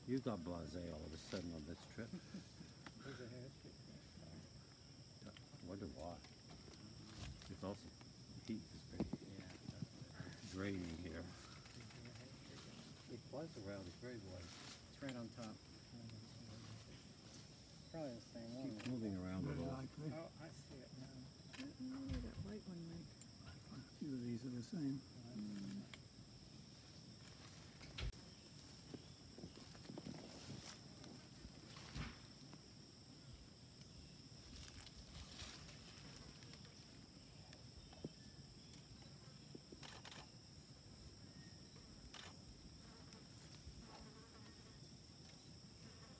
You got blasé all of a sudden on this trip. There's a hair streak. I wonder why. It's also, the heat is pretty draining here. It flies around, it's very white. It's right on top. Probably the same one. Keeps moving around a little. Oh, I see it now. Maybe that light